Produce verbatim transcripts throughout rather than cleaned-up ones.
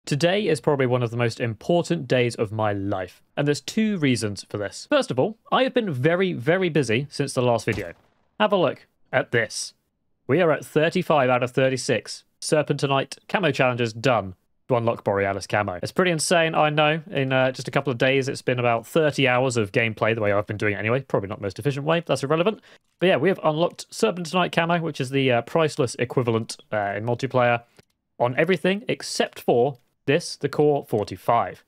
Today is probably one of the most important days of my life, and there's two reasons for this. First of all, I have been very, very busy since the last video. Have a look at this. We are at thirty-five out of thirty-six Serpentinite camo challenges done to unlock Borealis camo. It's pretty insane, I know. In uh, just a couple of days, it's been about thirty hours of gameplay, the way I've been doing it anyway. Probably not the most efficient way, that's irrelevant. But yeah, we have unlocked Serpentinite camo, which is the uh, priceless equivalent uh, in multiplayer, on everything except for this, the Core forty-five.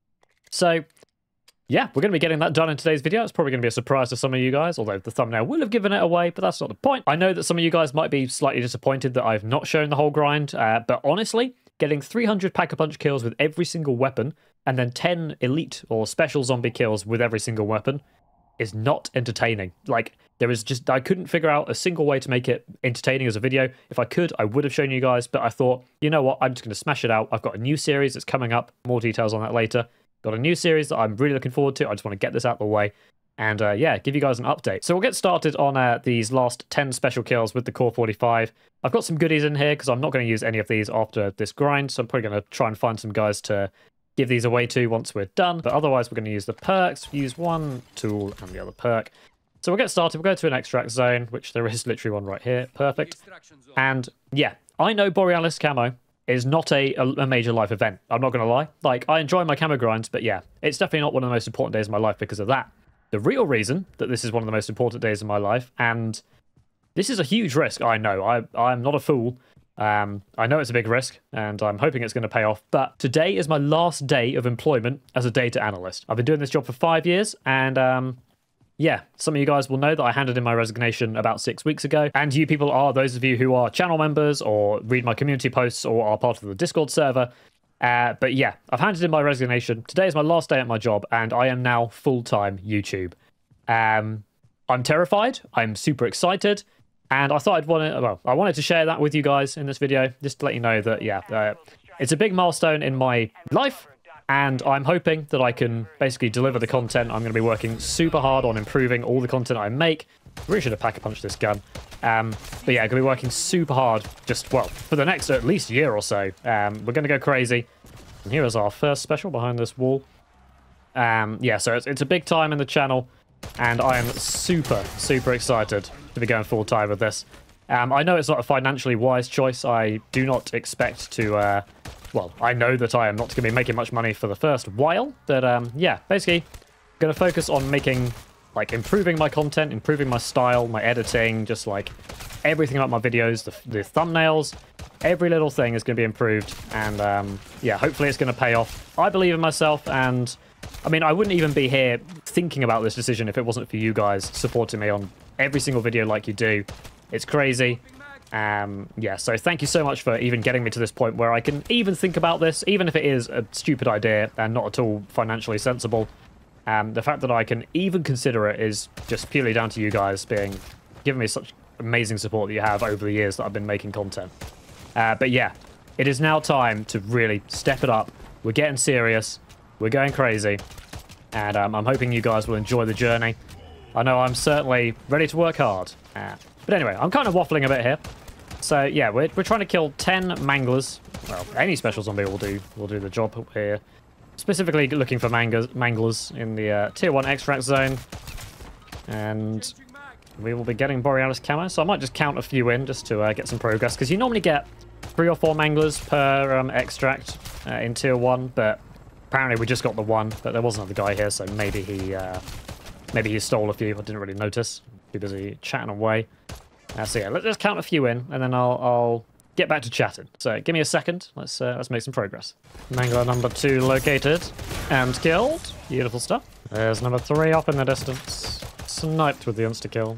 So, yeah, we're going to be getting that done in today's video. It's probably going to be a surprise to some of you guys, although the thumbnail will have given it away, but that's not the point. I know that some of you guys might be slightly disappointed that I've not shown the whole grind, uh, but honestly, getting three hundred Pack-a-Punch kills with every single weapon, and then ten elite or special zombie kills with every single weapon is not entertaining. Like, there is just, I couldn't figure out a single way to make it entertaining as a video. If I could, I would have shown you guys, but I thought, you know what, I'm just going to smash it out. I've got a new series that's coming up, more details on that later. Got a new series that I'm really looking forward to. I just want to get this out of the way and uh, yeah, give you guys an update. So we'll get started on uh, these last ten special kills with the Core forty-five. I've got some goodies in here because I'm not going to use any of these after this grind, so I'm probably going to try and find some guys to give these away to once we're done. But otherwise, we're going to use the perks, use one tool and the other perk. So we'll get started. We'll go to an extract zone, which there is literally one right here. Perfect. And yeah, I know Borealis camo is not a, a major life event. I'm not going to lie. Like, I enjoy my camo grinds, but yeah, it's definitely not one of the most important days of my life because of that. The real reason that this is one of the most important days of my life, and this is a huge risk, I know. I, I'm not a fool. Um, I know it's a big risk, and I'm hoping it's going to pay off, but today is my last day of employment as a data analyst. I've been doing this job for five years, and um, yeah, some of you guys will know that I handed in my resignation about six weeks ago, and you people are those of you who are channel members, or read my community posts, or are part of the Discord server. Uh, but yeah, I've handed in my resignation. Today is my last day at my job, and I am now full-time YouTube. Um, I'm terrified, I'm super excited, and I thought I'd want to, well, I wanted to share that with you guys in this video, just to let you know that, yeah, uh, it's a big milestone in my life, and I'm hoping that I can basically deliver the content. I'm going to be working super hard on improving all the content I make. I really should have pack-a-punched this gun. Um, but yeah, I'm going to be working super hard, just, well, for the next at least year or so. Um, we're going to go crazy. And here is our first special behind this wall. Um, yeah, so it's, it's a big time in the channel, and I am super, super excited to be going full-time with this. Um, I know it's not a financially wise choice. I do not expect to, uh, well, I know that I am not going to be making much money for the first while, but um, yeah, basically, going to focus on making, like, improving my content, improving my style, my editing, just, like, everything about my videos, the, the thumbnails, every little thing is going to be improved, and um, yeah, hopefully it's going to pay off. I believe in myself, and I mean, I wouldn't even be here thinking about this decision if it wasn't for you guys supporting me on every single video like you do. It's crazy. Um, yeah, so thank you so much for even getting me to this point where I can even think about this, even if it is a stupid idea and not at all financially sensible. Um, the fact that I can even consider it is just purely down to you guys being giving me such amazing support that you have over the years that I've been making content. Uh, but yeah, it is now time to really step it up. We're getting serious. We're going crazy, and um, I'm hoping you guys will enjoy the journey. I know I'm certainly ready to work hard. Uh, but anyway, I'm kind of waffling a bit here. So yeah, we're, we're trying to kill ten manglers. Well, any special zombie will do will do the job here. Specifically looking for manglers, manglers in the uh, tier one extract zone. And we will be getting Borealis camo, so I might just count a few in just to uh, get some progress, because you normally get three or four manglers per um, extract uh, in tier one, but apparently we just got the one, but there was another guy here, so maybe he uh, maybe he stole a few. I didn't really notice. Too busy chatting away. Uh, so yeah, let's just count a few in, and then I'll, I'll get back to chatting. So give me a second. Let's uh, let's make some progress. Mangler number two located and killed. Beautiful stuff. There's number three up in the distance. Sniped with the insta-kill.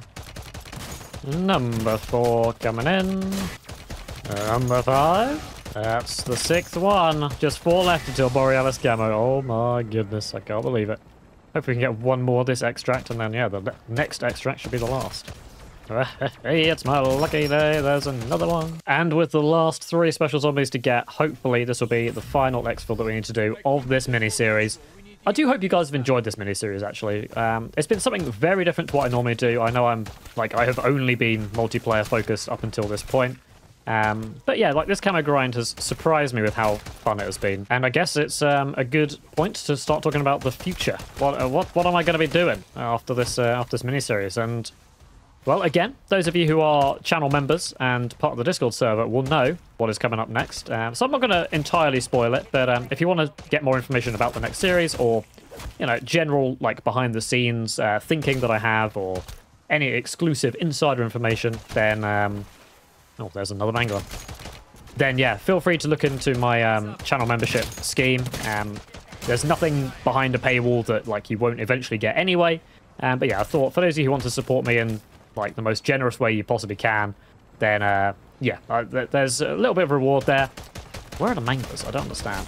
Number four coming in. Number five. That's the sixth one. Just four left until Borealis camo. Oh my goodness, I can't believe it. Hopefully we can get one more of this extract, and then, yeah, the next extract should be the last. Hey, it's my lucky day. There's another one. And with the last three special zombies to get, hopefully this will be the final exfil that we need to do of this mini-series. I do hope you guys have enjoyed this mini-series, actually. Um, it's been something very different to what I normally do. I know I'm, like, I have only been multiplayer focused up until this point. Um, but yeah, like this camo grind has surprised me with how fun it has been. And I guess it's um, a good point to start talking about the future. What uh, what, what am I going to be doing after this, uh, after this miniseries? And, well, again, those of you who are channel members and part of the Discord server will know what is coming up next. Um, so I'm not going to entirely spoil it, but um, if you want to get more information about the next series or, you know, general, like, behind-the-scenes uh, thinking that I have or any exclusive insider information, then... Um, oh, there's another mangler. Then, yeah, feel free to look into my um, channel membership scheme. Um, there's nothing behind a paywall that, like, you won't eventually get anyway. Um, but, yeah, I thought for those of you who want to support me in, like, the most generous way you possibly can, then, uh, yeah, uh, there's a little bit of reward there. Where are the manglers? I don't understand.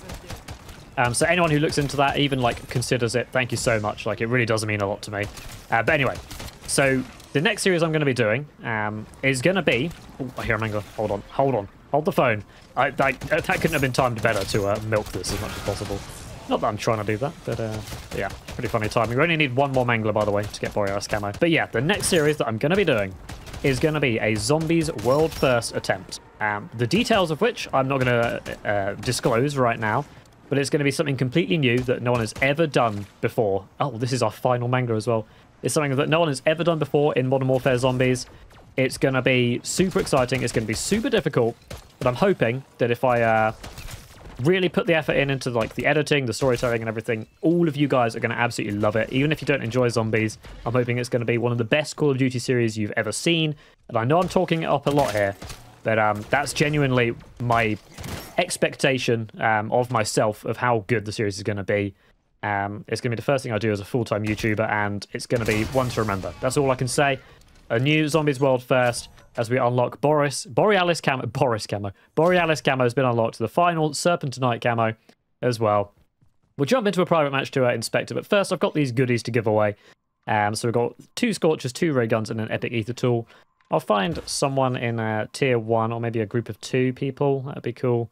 Um, so anyone who looks into that, even, like, considers it, thank you so much. Like, it really does mean a lot to me. Uh, but anyway, so... the next series I'm going to be doing um, is going to be... Oh, I hear a mangler. Hold on. Hold on. Hold the phone. I, I, that couldn't have been timed better to uh, milk this as much as possible. Not that I'm trying to do that, but uh, yeah, pretty funny timing. We only need one more mangler, by the way, to get Borealis camo. But yeah, the next series that I'm going to be doing is going to be a Zombies World First attempt. Um, the details of which I'm not going to uh, disclose right now, but it's going to be something completely new that no one has ever done before. Oh, this is our final mangler as well. It's something that no one has ever done before in Modern Warfare Zombies. It's going to be super exciting. It's going to be super difficult. But I'm hoping that if I uh, really put the effort in into like the editing, the storytelling and everything, all of you guys are going to absolutely love it. Even if you don't enjoy zombies, I'm hoping it's going to be one of the best Call of Duty series you've ever seen. And I know I'm talking it up a lot here, but um, that's genuinely my expectation um, of myself of how good the series is going to be. Um, it's going to be the first thing I do as a full-time YouTuber, and it's going to be one to remember. That's all I can say. A new Zombies World First as we unlock Boris, Borealis camo, Boris camo. Borealis camo has been unlocked. The final Serpentinite camo as well. We'll jump into a private match to uh, inspect it, but first I've got these goodies to give away. Um, so we've got two Scorchers, two Ray Guns, and an Epic Ether Tool. I'll find someone in uh, tier one, or maybe a group of two people. That'd be cool.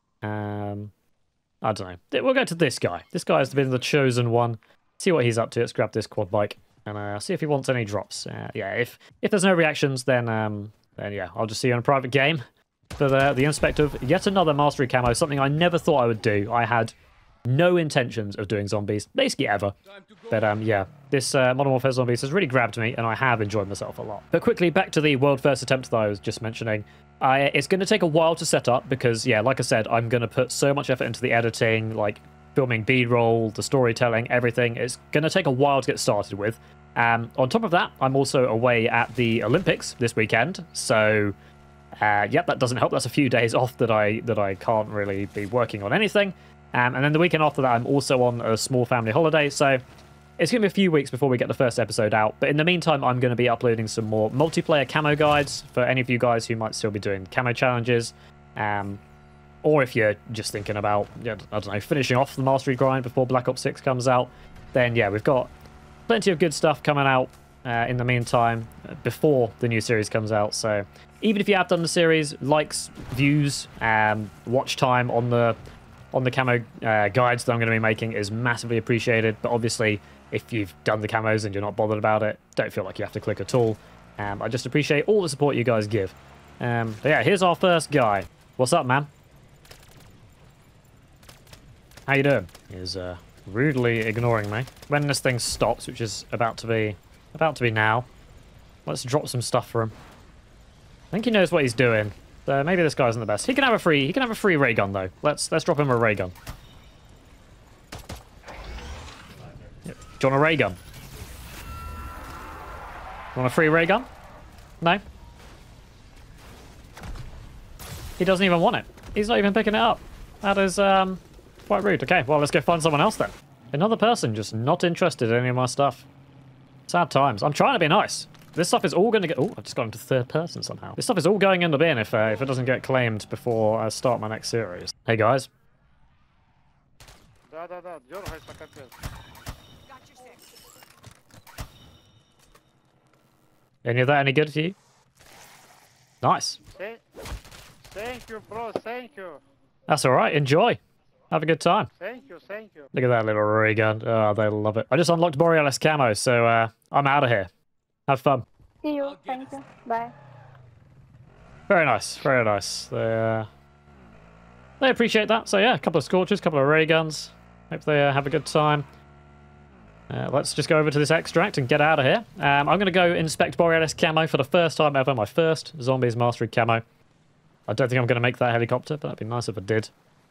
Um... I don't know. We'll go to this guy. This guy has been the chosen one. See what he's up to. Let's grab this quad bike and uh, see if he wants any drops. Uh, yeah, if if there's no reactions, then um, then yeah, I'll just see you in a private game. For the the inspect of yet another mastery camo, something I never thought I would do. I had no intentions of doing zombies, basically ever. But um, yeah, this uh, Modern Warfare Zombies has really grabbed me, and I have enjoyed myself a lot. But quickly, back to the world first attempt that I was just mentioning. I, it's going to take a while to set up because, yeah, like I said, I'm going to put so much effort into the editing, like filming B-roll, the storytelling, everything. It's going to take a while to get started with. Um, on top of that, I'm also away at the Olympics this weekend, so uh, yep, that doesn't help. That's a few days off that I that I can't really be working on anything. Um, and then the weekend after that, I'm also on a small family holiday, so it's going to be a few weeks before we get the first episode out. But in the meantime, I'm going to be uploading some more multiplayer camo guides for any of you guys who might still be doing camo challenges. Um, or if you're just thinking about, I don't know, finishing off the Mastery grind before Black Ops six comes out, then yeah, we've got plenty of good stuff coming out uh, in the meantime before the new series comes out. So even if you have done the series, likes, views, um, watch time on the on the camo uh, guides that I'm going to be making is massively appreciated. But obviously, if you've done the camos and you're not bothered about it, don't feel like you have to click at all. Um, I just appreciate all the support you guys give. Um, but yeah, here's our first guy. What's up, man? How you doing? He's uh, rudely ignoring me. When this thing stops, which is about to be about to be now, let's drop some stuff for him. I think he knows what he's doing. So maybe this guy isn't the best. He can have a free. He can have a free ray gun though. Let's let's drop him a ray gun. Yep. Do you want a ray gun? Want a free ray gun? No. He doesn't even want it. He's not even picking it up. That is um quite rude. Okay, well let's go find someone else then. Another person just not interested in any of my stuff. Sad times. I'm trying to be nice. This stuff is all going to get... Oh, I just got into third person somehow. This stuff is all going in the bin if, uh, if it doesn't get claimed before I start my next series. Hey, guys. Any of that any good to you? Nice. Thank you, bro. Thank you. That's all right. Enjoy. Have a good time. Thank you. Thank you. Look at that little ray gun. Oh, they love it. I just unlocked Borealis camo, so uh, I'm out of here. Have fun. See you. Thank you. Bye. Very nice, very nice. They, uh, they appreciate that. So yeah, a couple of Scorchers, a couple of ray guns. Hope they uh, have a good time. Uh, let's just go over to this extract and get out of here. Um, I'm going to go inspect Borealis camo for the first time ever, my first Zombies Mastery camo. I don't think I'm going to make that helicopter, but that'd be nice if I did.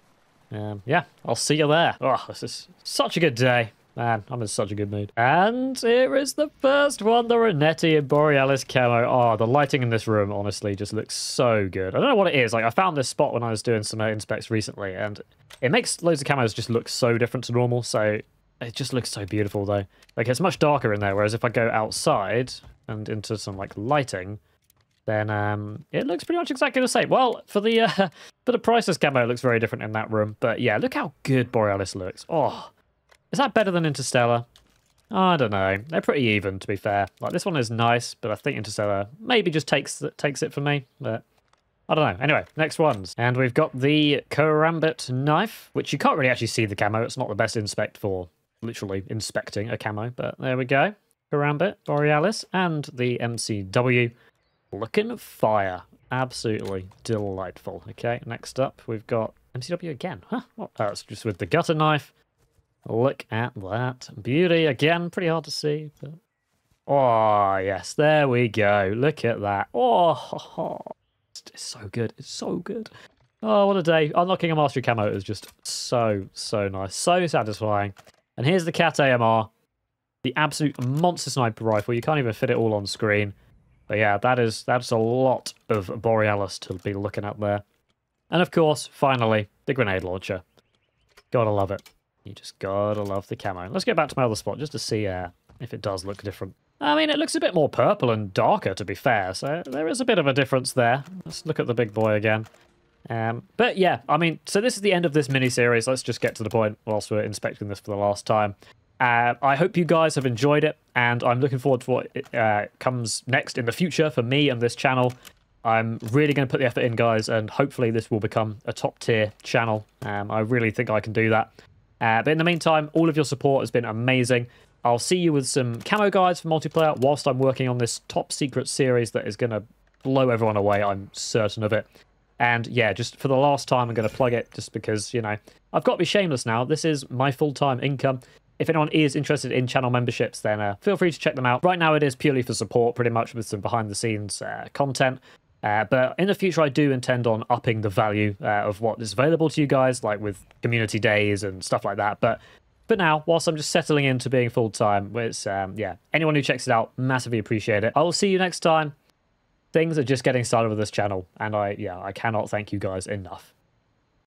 Um, yeah, I'll see you there. Oh, this is such a good day. Man, I'm in such a good mood. And here is the first one, the Renetti in Borealis camo. Oh, the lighting in this room, honestly, just looks so good. I don't know what it is. Like, I found this spot when I was doing some uh, inspects recently, and it makes loads of camos just look so different to normal, so it just looks so beautiful, though. Like, it's much darker in there, whereas if I go outside and into some, like, lighting, then um, it looks pretty much exactly the same. Well, for the uh, for the Priceless camo, it looks very different in that room. But yeah, look how good Borealis looks. Oh, is that better than Interstellar? I don't know. They're pretty even, to be fair. Like, this one is nice, but I think Interstellar maybe just takes takes it for me. But I don't know. Anyway, next ones. And we've got the Karambit knife, which you can't really actually see the camo. It's not the best inspect for literally inspecting a camo, but there we go. Karambit, Borealis, and the M C W. Looking fire. Absolutely delightful. Okay, next up we've got M C W again. Huh? What? Oh, it's just with the gutter knife. Look at that. Beauty. Again, pretty hard to see. But... oh, yes. There we go. Look at that. Oh, it's so good. It's so good. Oh, what a day. Unlocking a Mastery camo is just so, so nice. So satisfying. And here's the Cat A M R. The absolute monster sniper rifle. You can't even fit it all on screen. But yeah, that is that's a lot of Borealis to be looking at there. And of course, finally, the grenade launcher. Gotta love it. You just gotta love the camo. Let's get back to my other spot just to see uh, if it does look different. I mean, it looks a bit more purple and darker, to be fair, so there is a bit of a difference there. Let's look at the big boy again. Um, but yeah, I mean, so this is the end of this mini-series. Let's just get to the point whilst we're inspecting this for the last time. Uh, I hope you guys have enjoyed it, and I'm looking forward to what uh, comes next in the future for me and this channel. I'm really going to put the effort in, guys, and hopefully this will become a top-tier channel. Um, I really think I can do that. Uh, but in the meantime, all of your support has been amazing. I'll see you with some camo guides for multiplayer whilst I'm working on this top-secret series that is going to blow everyone away, I'm certain of it. And yeah, just for the last time, I'm going to plug it just because, you know, I've got to be shameless now. This is my full-time income. If anyone is interested in channel memberships, then uh, feel free to check them out. Right now, it is purely for support, pretty much, with some behind-the-scenes uh, content. Uh, but in the future, I do intend on upping the value uh, of what is available to you guys, like with community days and stuff like that. But for now, whilst I'm just settling into being full-time, it's, um, yeah, anyone who checks it out, massively appreciate it. I will see you next time. Things are just getting started with this channel, and I, yeah, I cannot thank you guys enough.